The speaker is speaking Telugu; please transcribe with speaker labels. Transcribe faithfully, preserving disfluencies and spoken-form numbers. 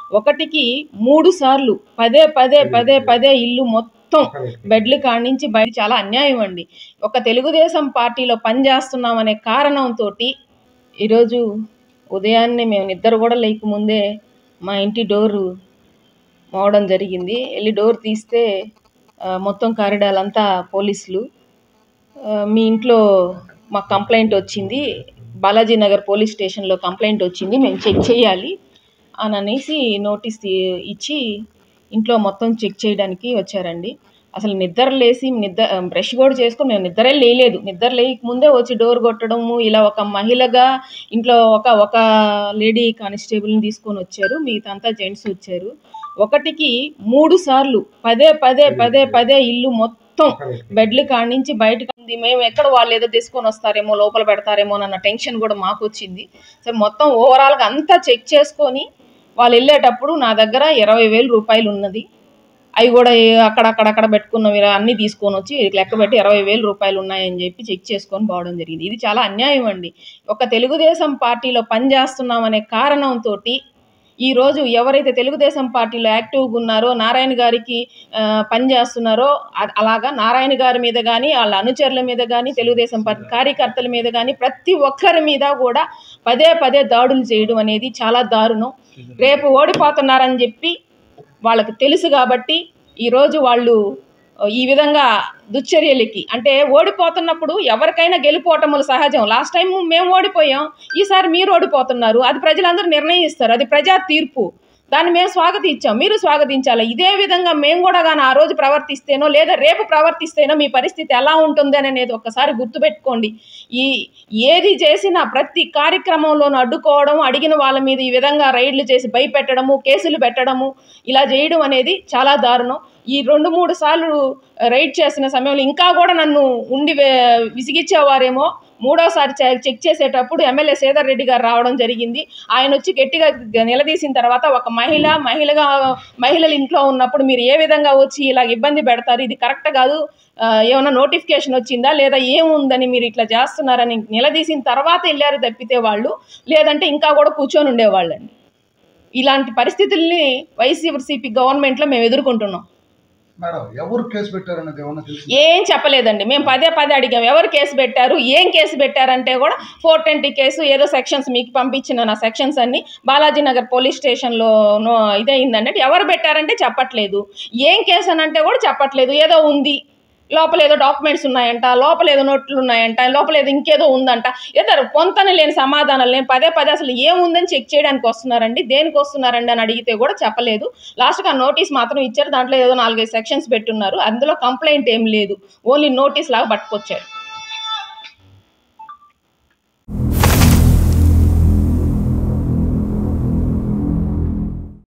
Speaker 1: ఒకటికి మూడు సార్లు పదే పదే పదే పదే ఇల్లు మొత్తం బెడ్లు కానించి బయట చాలా అన్యాయం అండి. ఒక తెలుగుదేశం పార్టీలో పనిచేస్తున్నామనే కారణంతో ఈరోజు ఉదయాన్నే మేము నిద్ర కూడా లేకముందే మా ఇంటి డోరు మోవడం జరిగింది. వెళ్ళి డోర్ తీస్తే మొత్తం కారిడార్ అంతా పోలీసులు. మీ ఇంట్లో మాకు కంప్లైంట్ వచ్చింది, బాలాజీ నగర్ పోలీస్ స్టేషన్లో కంప్లైంట్ వచ్చింది, మేము చెక్ చేయాలి అని అనేసి నోటీస్ ఇచ్చి ఇంట్లో మొత్తం చెక్ చేయడానికి వచ్చారండి. అసలు నిద్ర లేసి నిద్ర బ్రష్ కూడా చేసుకొని మేము నిద్రే లేయలేదు. నిద్ర లేకముందే వచ్చి డోర్ కొట్టడము, ఇలా ఒక మహిళగా ఇంట్లో ఒక ఒక లేడీ కానిస్టేబుల్ని తీసుకొని వచ్చారు, మిగతా అంతా జెంట్స్ వచ్చారు. ఒకటికి మూడు సార్లు పదే పదే పదే పదే ఇల్లు మొత్తం బెడ్లు కానించి బయటకు ఉంది. మేము ఎక్కడ వాళ్ళు ఏదో తీసుకొని వస్తారేమో, లోపల పెడతారేమో అన్న టెన్షన్ కూడా మాకు వచ్చింది. సరే మొత్తం ఓవరాల్గా అంతా చెక్ చేసుకొని వాళ్ళు వెళ్ళేటప్పుడు నా దగ్గర ఇరవై వేల రూపాయలు ఉన్నది. అవి కూడా అక్కడక్కడక్కడ పెట్టుకున్నవి అన్నీ తీసుకొని వచ్చి లెక్క పెట్టి ఇరవై వేల రూపాయలు ఉన్నాయని చెప్పి చెక్ చేసుకొని పోవడం జరిగింది. ఇది చాలా అన్యాయం అండి. ఒక తెలుగుదేశం పార్టీలో పనిచేస్తున్నామనే కారణంతో ఈరోజు ఎవరైతే తెలుగుదేశం పార్టీలో యాక్టివ్గా ఉన్నారో, నారాయణ గారికి పనిచేస్తున్నారో, అలాగా నారాయణ గారి మీద కానీ వాళ్ళ అనుచరుల మీద కానీ తెలుగుదేశం పార్టీ కార్యకర్తల మీద కానీ ప్రతి ఒక్కరి మీద కూడా పదే పదే దాడులు చేయడం అనేది చాలా దారుణం. రేపు ఓడిపోతున్నారని చెప్పి వాళ్ళకి తెలుసు కాబట్టి ఈరోజు వాళ్ళు ఈ విధంగా దుశ్చర్యలకి, అంటే ఓడిపోతున్నప్పుడు ఎవరికైనా గెలుపోవటములు సహజం. లాస్ట్ టైం మేము ఓడిపోయాం, ఈసారి మీరు ఓడిపోతున్నారు, అది ప్రజలందరూ నిర్ణయిస్తారు, అది ప్రజా తీర్పు. దాన్ని మేము స్వాగతించాం, మీరు స్వాగతించాలి. ఇదే విధంగా మేము కూడా కానీ ఆ రోజు ప్రవర్తిస్తేనో లేదా రేపు ప్రవర్తిస్తేనో మీ పరిస్థితి ఎలా ఉంటుంది అనేది ఒక్కసారి గుర్తుపెట్టుకోండి. ఈ ఏది చేసినా ప్రతి కార్యక్రమంలోనూ అడ్డుకోవడం, అడిగిన వాళ్ళ మీద ఈ విధంగా రైడ్లు చేసి భయపెట్టడము, కేసులు పెట్టడము, ఇలా చేయడం అనేది చాలా దారుణం. ఈ రెండు మూడు సార్లు రైడ్ చేసిన సమయంలో ఇంకా కూడా నన్ను ఉండి విసిగిచ్చేవారేమో. మూడోసారి చెక్ చేసేటప్పుడు ఎమ్మెల్యే శ్రీధర్ రెడ్డి గారు రావడం జరిగింది. ఆయన వచ్చి గట్టిగా నిలదీసిన తర్వాత, ఒక మహిళ మహిళగా మహిళలు ఇంట్లో ఉన్నప్పుడు మీరు ఏ విధంగా వచ్చి ఇలా ఇబ్బంది పెడతారు, ఇది కరెక్ట్ కాదు, ఏమైనా నోటిఫికేషన్ వచ్చిందా లేదా ఏముందని మీరు ఇట్లా చేస్తున్నారని నిలదీసిన తర్వాత వెళ్ళారు తప్పితే వాళ్ళు, లేదంటే ఇంకా కూడా కూర్చొని ఉండేవాళ్ళండి. ఇలాంటి పరిస్థితుల్ని వైసీపీ గవర్నమెంట్లో మేము ఎదుర్కొంటున్నాం. ఏం చెప్పలేదండి. మేము పదే పదే అడిగాం ఎవరు కేసు పెట్టారు, ఏం కేసు పెట్టారంటే కూడా ఫోర్ ట్వంటీ కేసు ఏదో సెక్షన్స్ మీకు పంపించిన నా సెక్షన్స్ అన్ని బాలాజీ నగర్ పోలీస్ స్టేషన్లో ఇదయిందంటే ఎవరు పెట్టారంటే చెప్పట్లేదు. ఏం కేసు అని అంటే కూడా చెప్పట్లేదు. ఏదో ఉంది, లోపల ఏదో డాక్యుమెంట్స్ ఉన్నాయంట, లోపల ఏదో నోట్లు ఉన్నాయంట, లోపల ఏదో ఇంకేదో ఉందంట, ఏదో పొంతన లేని సమాధానాలు. నేను పదే పదే అసలు ఏముందని చెక్ చేయడానికి వస్తున్నారండి, దేనికి వస్తున్నారండి అని అడిగితే కూడా చెప్పలేదు. లాస్ట్గా నోటీస్ మాత్రం ఇచ్చారు, దాంట్లో ఏదో నాలుగైదు సెక్షన్స్ పెట్టున్నారు, అందులో కంప్లైంట్ ఏం లేదు, ఓన్లీ నోటీస్ లాగా పట్టుకొచ్చారు.